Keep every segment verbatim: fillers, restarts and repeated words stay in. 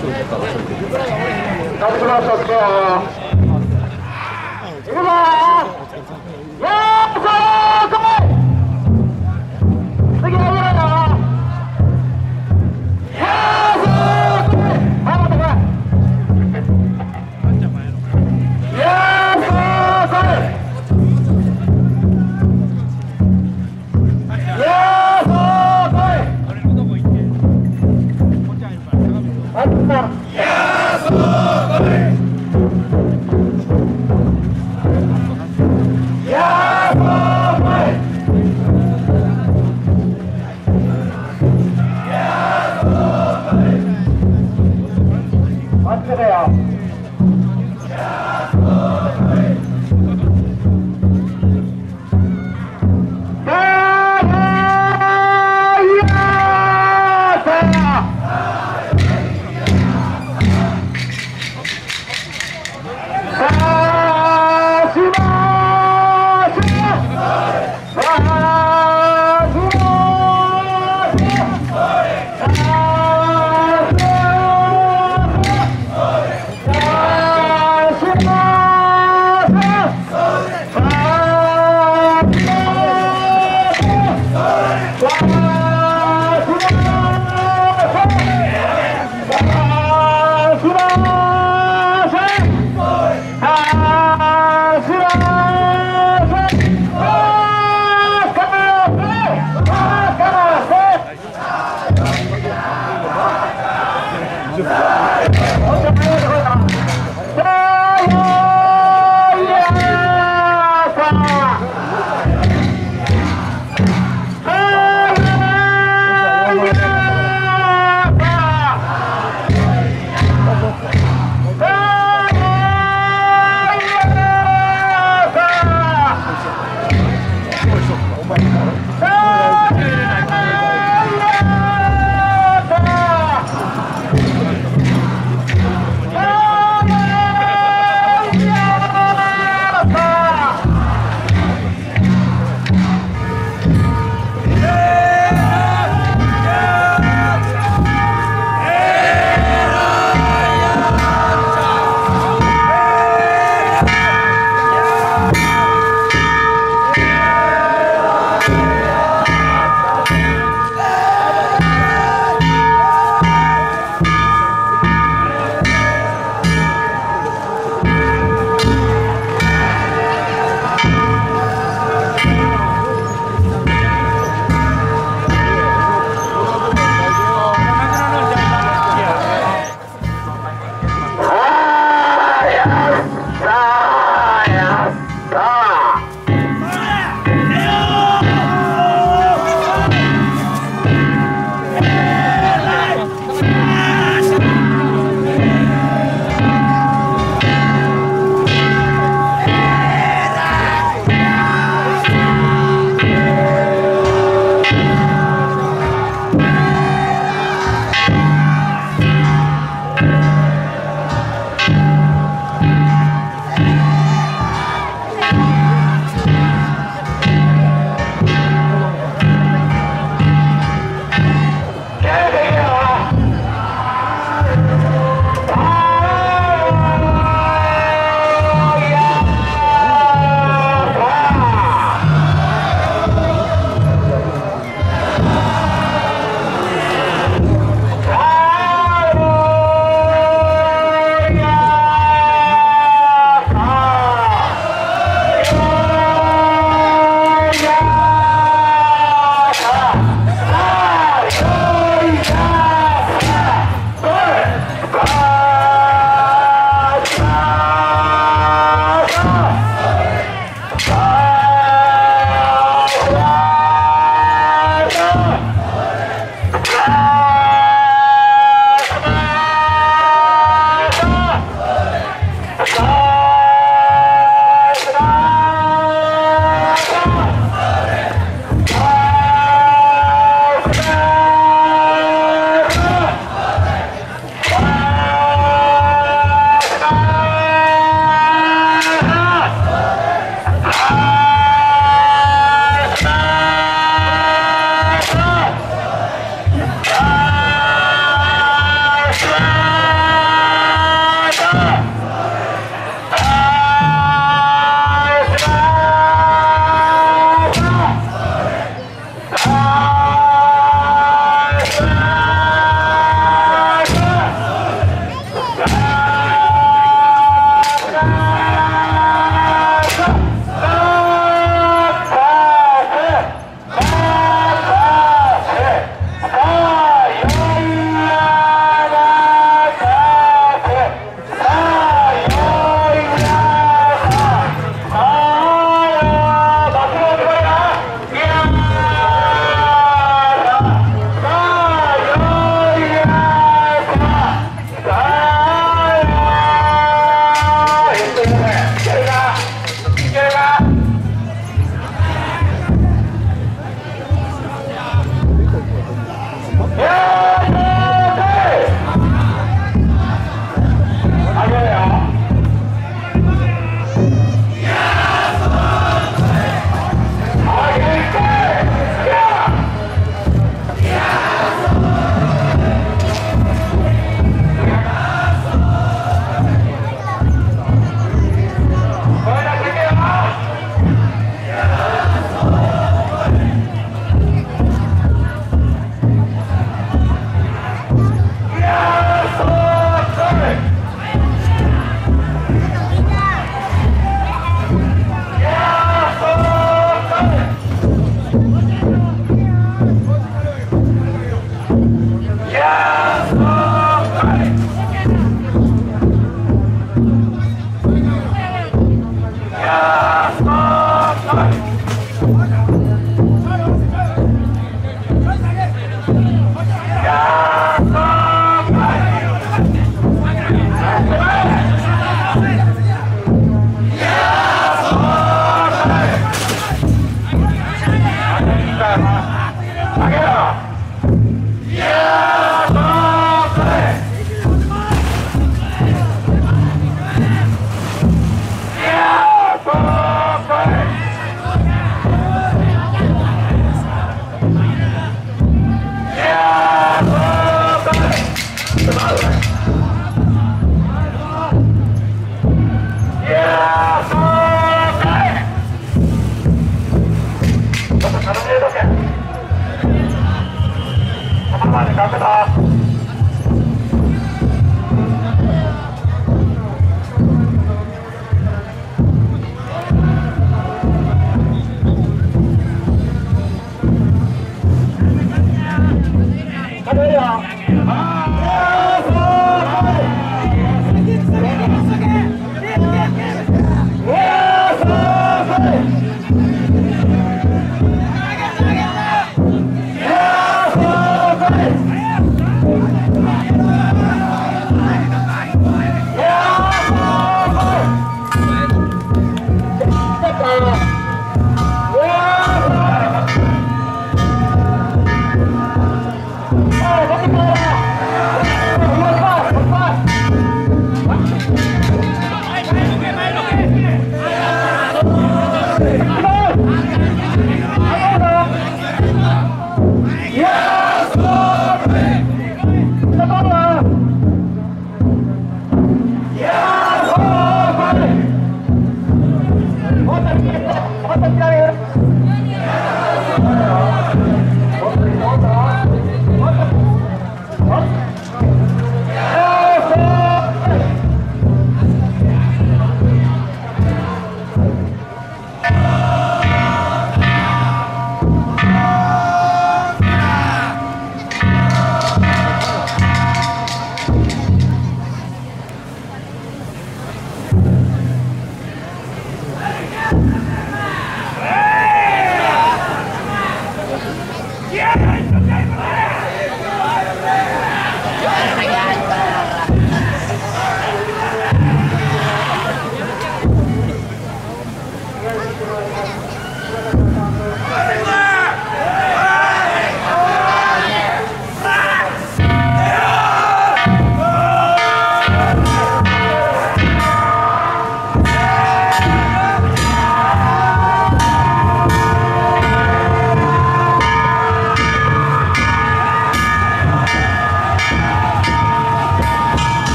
立ちましょう。いくぞー。よーしー、来い。次は俺だよ。よーしー、来い。はい、待ってこい。よーしー、来い。よーしー、来い。あった。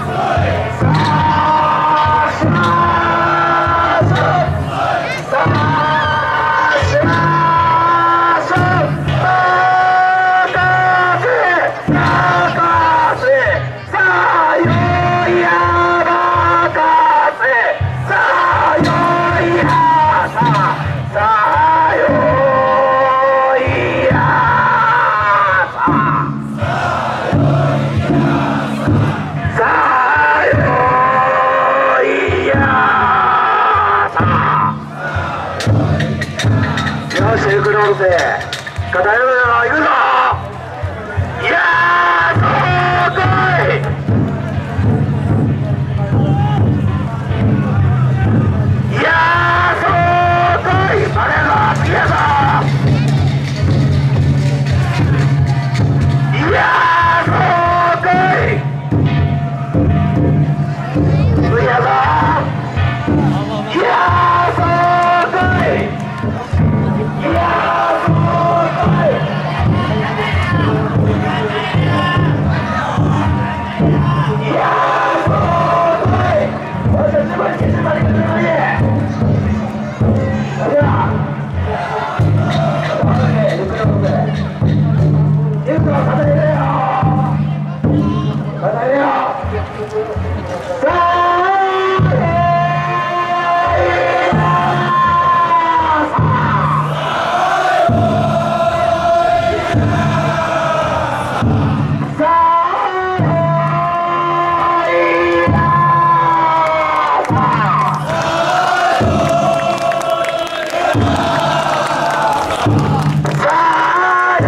シルクロールで片寄るよ、行くぞ。いやー、そうこい。いやー、そうこい。バレーの次やぞ。いやー、そうこい。次やぞ。いやー、そうこ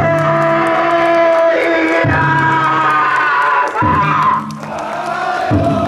い。Yeah!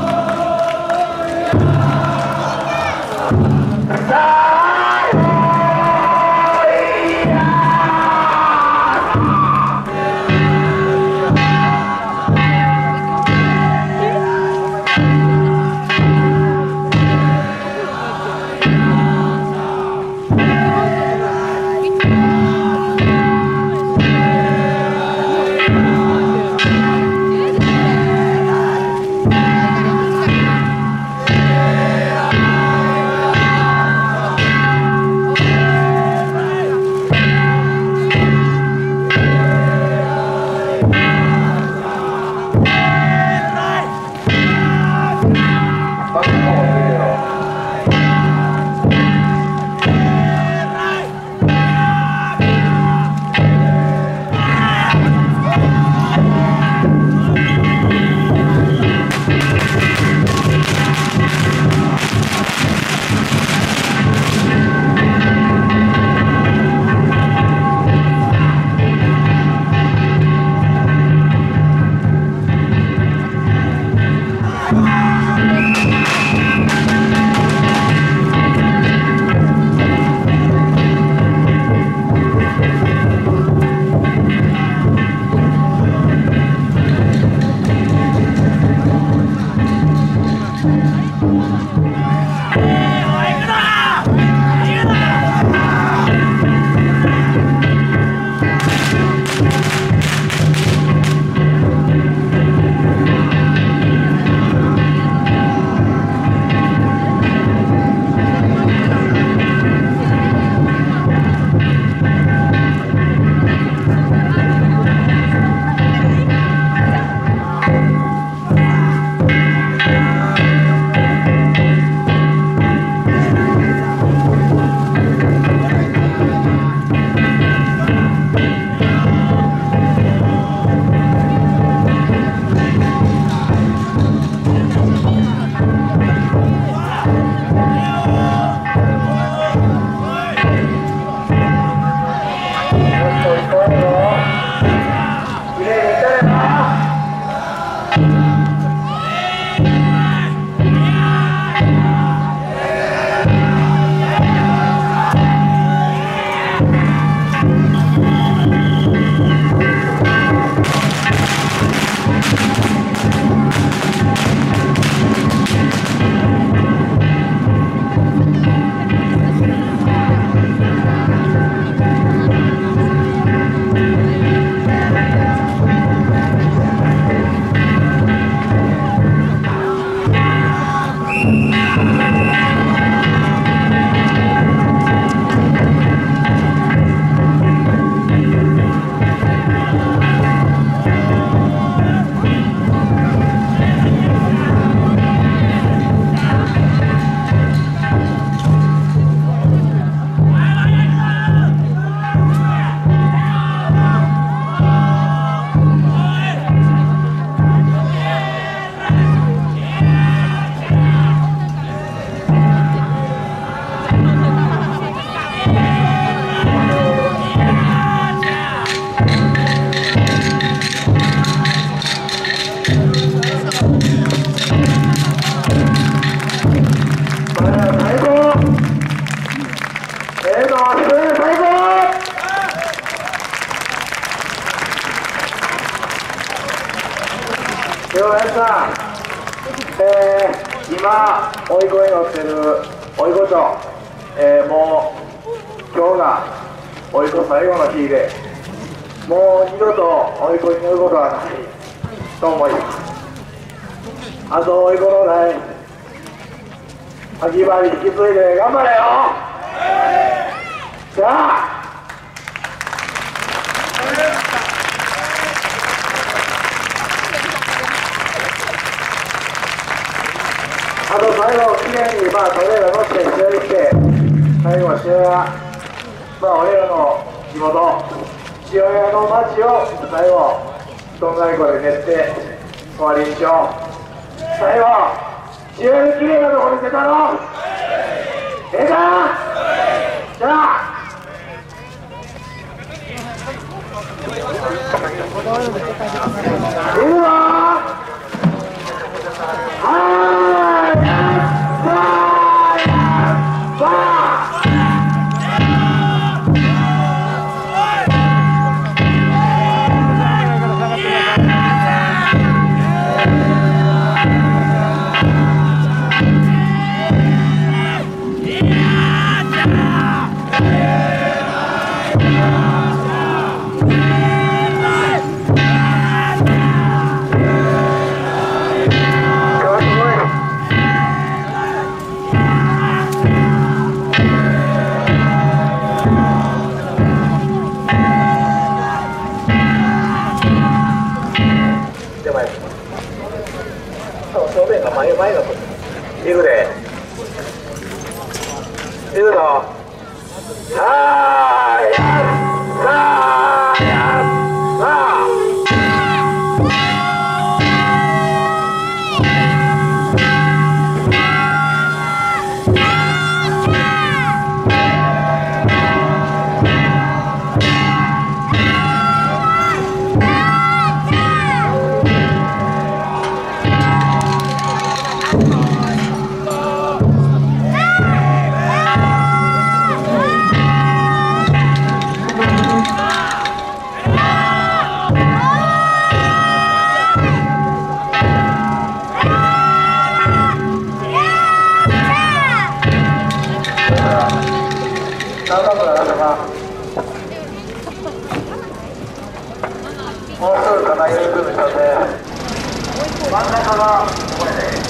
今追い越え乗ってる追い越町、えー、もう今日が追い越最後の日で、もう二度と追い越に乗ることはないと思います。あと追い越のない秋葉に引き継いで頑張れよ。じゃああと最後きれいにまあトレーラー乗って試合して、最後試合はまあ俺らの地元塩谷の町を最後どんなりこで練って終わりにしよう。最後塩谷きれいなとこ見せたろ。ええか。じゃあいくぞ。いくで。いくぞ。さあやさあやさあ。もうすぐかな、ゆっくりとね。真ん中がこれで。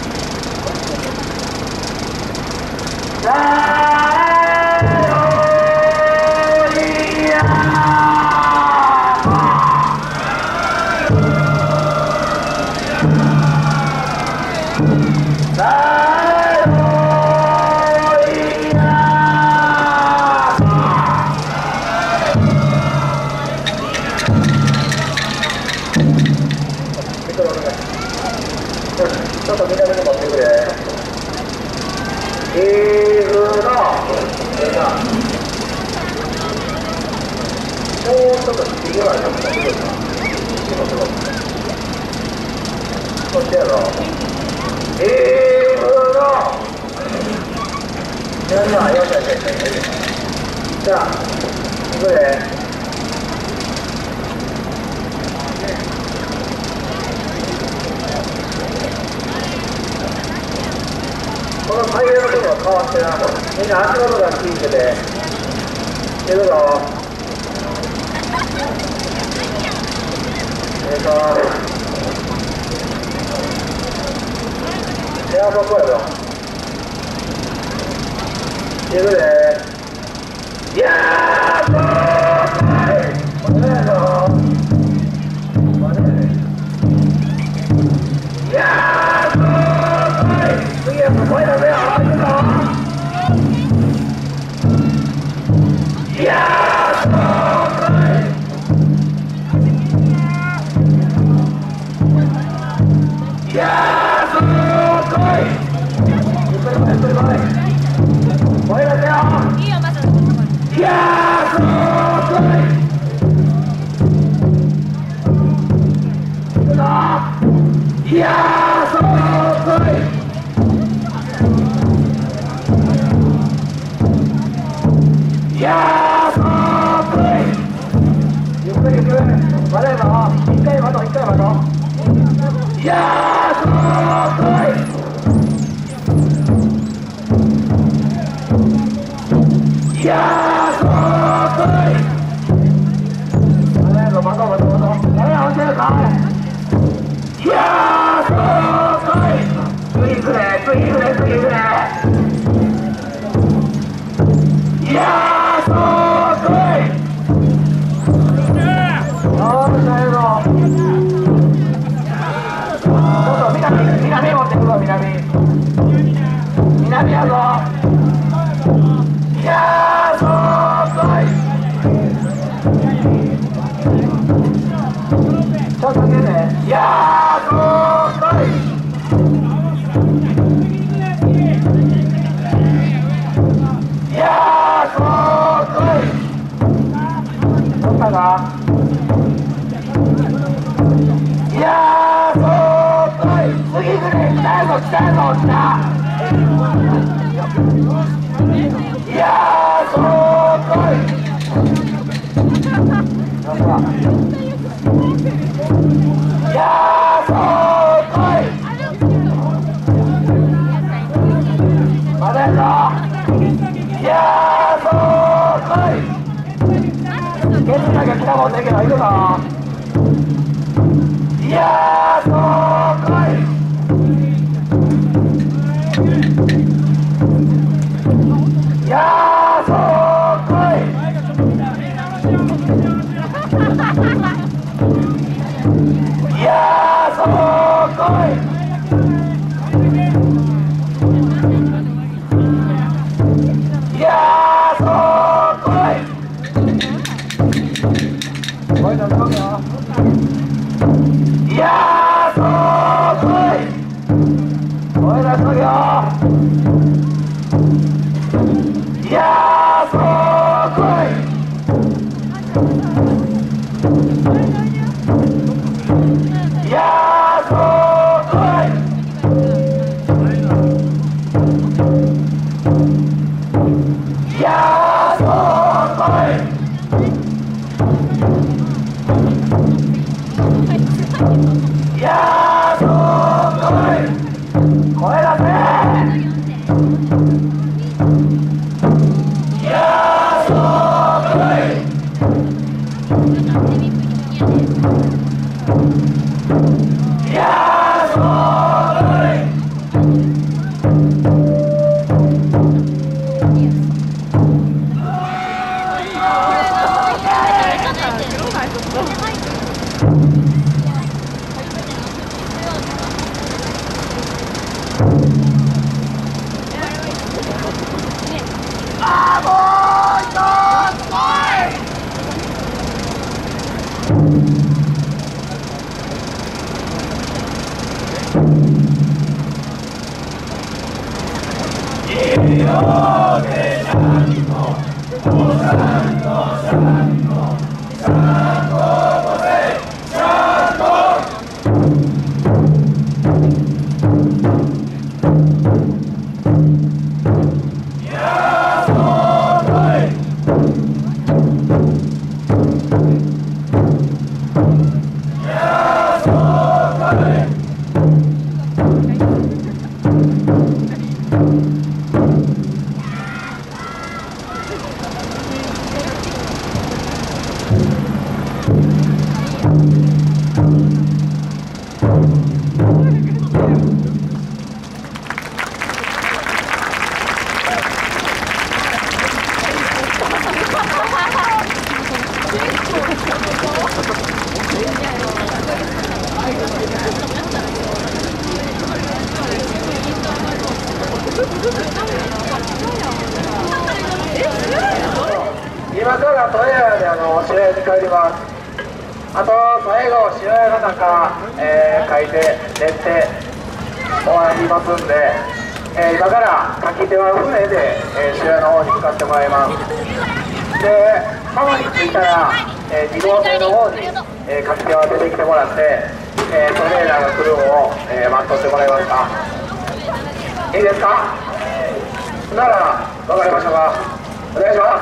ちょっと南に持ってくれ。イーグルの出た。もうちょっと右側に持ってくれ。そしてやろ。イーグルのじゃあよしよしよし。じゃあ行くで。このタイヤの部分は変わってな、みんな足元がついてて、いるぞ。えーと、エアボコやろ。いるで。いやー、もう、これやぞ。これやで。いやー、もう、次はもう声出せよ。行くぞ。いやー、もう、いやー、もう、来い。ゆっくり来い、ゆっくり来い。声出せよ。いいよ、まず。いやー、もう、来い。行くぞ。いやー、そう来い。いやー、そう来い。ゆっくりゆっくり。まだやぞ。一回待とう、一回待とう。いやー、そう来い。 次行くね次行くね次行くね。いやーそう来い。よーし最後ちょっと南南持ってくぞ南南やぞ。いやーそう来い。ちょっと来てね。いやーそう来い。いやーそう来い。取ったか。いやーそう来い。次来る。来たよ来たよ来た。いやーそう来い。どうした。いやーそう来い。まだやぞ。いやーそう来い。ケツだけ来たもんだけどいくぞ。いやーそう来い。いやーそう来い。いやーそう来い。いやーそう来い。声出しますよ。いやーそう来い。声出しますよ。いやーそう来い。いやーそう来い。いやーそう来い。いやーそう来い。声出せ。いやーそう来い。いやーそう来い。あーもう一つ来い。いいよでなんのおさんのさんのさんのごせさんの。いやーそう来い。いやーそう来い。今からトイレであの試合に帰ります。あと最後試合の中、えー、書いて練って終わりますんで、えー、今から書き手は船で、えー、試合の方に向かってもらいます。で浜に着いたら、えー、に号線の方に、えー、書き手は出てきてもらって、えー、トレーナーが来るのを、えー、待っとってもらえますか。いいですか。なら分かりましたか。お願いします。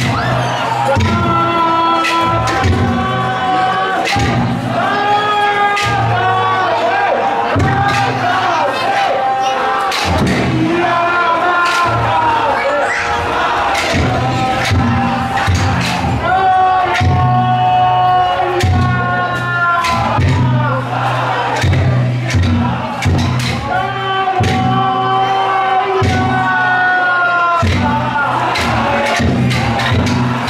Thank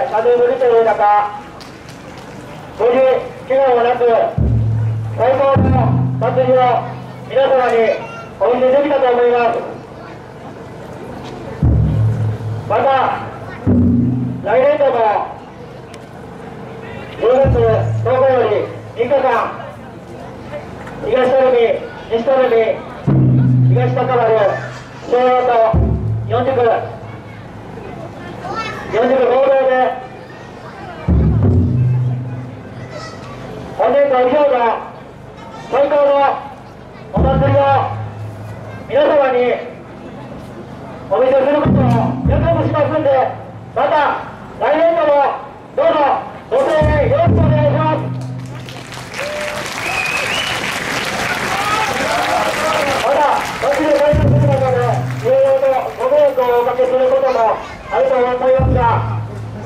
風に吹いている中、無事怪我もなく最高の祭りを皆様にお見せできたと思います。また来年度もじゅうがつとおかよりみっかかん、東垂水、西垂水、東高丸、昭和と四塾、四塾合同で本年度以上の最高のお祭りを皆様にお見せすることを約束しますので、また来年度もどうぞご声援よろしくお願いします。また祭りを開催する中でいろいろとご迷惑をおかけすることもあると思いますが、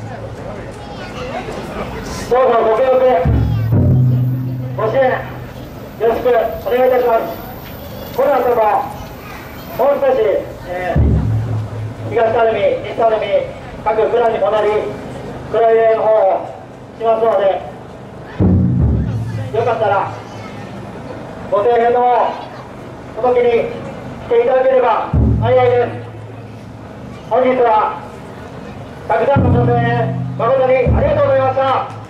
どうぞご協力ご支援よろしくお願いいたします。この後ももう少し、えー、東垂水、西垂水各蔵に戻り蔵入れの方をしますので、よかったらご声援の方おまけに来ていただければ幸いです。本日はたくさんのご声援誠にありがとうございました。